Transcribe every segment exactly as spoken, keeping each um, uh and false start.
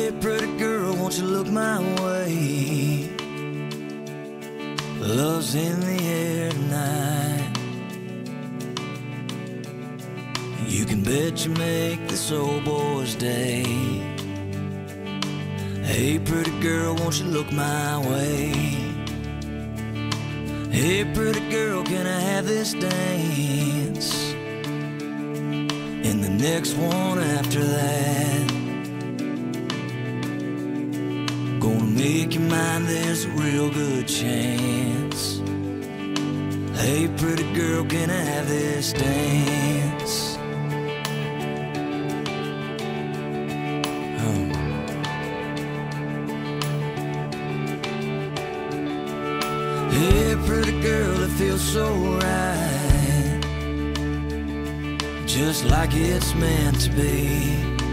Hey, pretty girl, won't you look my way? Love's in the air tonight. You can bet you make this old boy's day. Hey, pretty girl, won't you look my way? Hey, pretty girl, can I have this dance? And the next one after that. Gonna make you mine, there's a real good chance. Hey, pretty girl, can I have this dance? Oh. Hey, pretty girl, it feels so right, just like it's meant to be.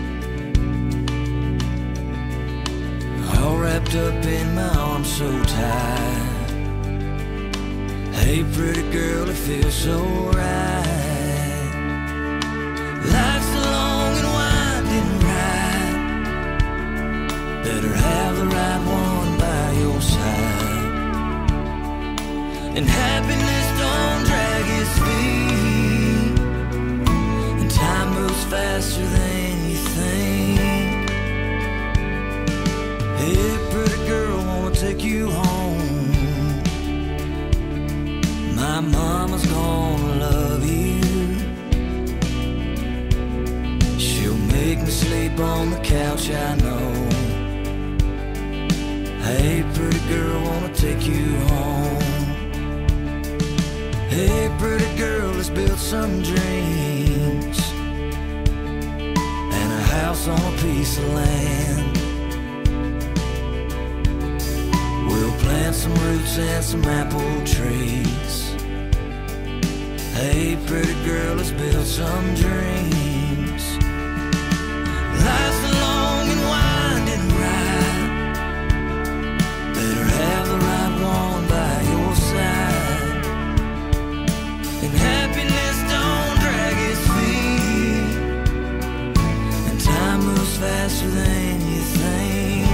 All wrapped up in my arms so tight. Hey, pretty girl, it feels so right. Life's a long and winding ride. Better have the right one by your side. And happiness don't drag its feet, and time moves faster than you think. Hey, pretty girl, wanna take you home. My mama's gonna love you. She'll make me sleep on the couch, I know. Hey, pretty girl, wanna take you home. Hey, pretty girl, let's build some dreams and a house on a piece of land. We'll plant some roots and some apple trees. Hey, pretty girl, let's build some dreams. Life's a long and winding ride. Better have the right one by your side. And happiness don't drag its feet, and time moves faster than you think.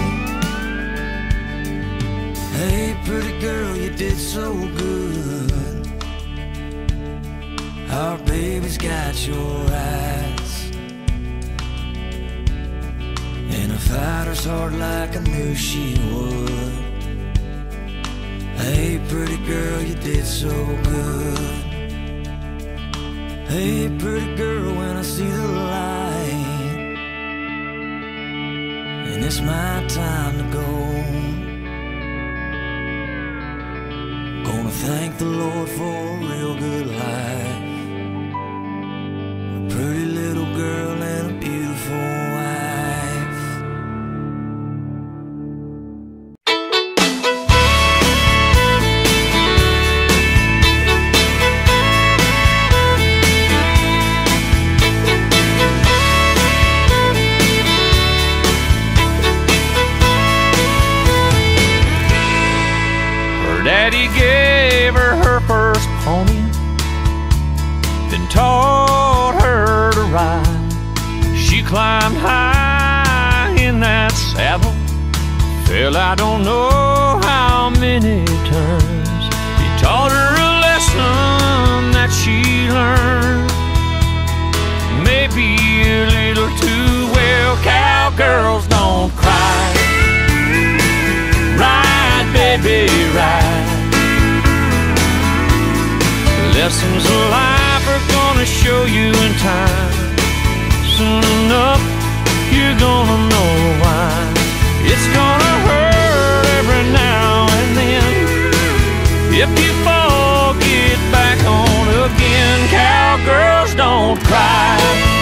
Hey, pretty girl, you did so good. Our baby's got your eyes, and a fighter's heart like I knew she would. Hey, pretty girl, you did so good. Hey, pretty girl, when I see the light, and it's my time to go, gonna thank the Lord for a real good life, a pretty little girl and a beautiful wife. Daddy gave her her first pony, then taught her to ride. She climbed high in that saddle, fell I don't know how many times. He taught her a lesson that she learned, maybe a little too well. Cowgirls don't cry, ride, baby, ride. Lessons of life are gonna show you in time. Soon enough, you're gonna know why. It's gonna hurt every now and then. If you fall, get back on again. Cowgirls don't cry.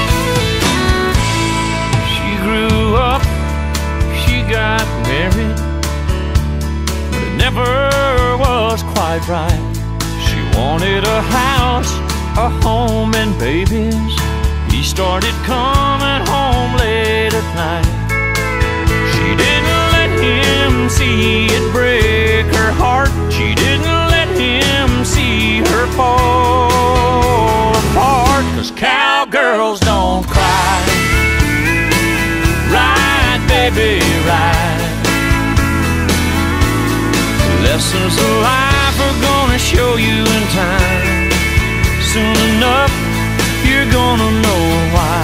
She grew up, she got married, but it never was quite right. Wanted a house, a home, and babies. He started coming home late at night. She didn't let him see it break her heart. She didn't let him see her fall apart. 'Cause cowgirls don't cry, ride, baby, shapey ride. Lessons of life are gonna show you in time. Soon enough, you're gonna know why.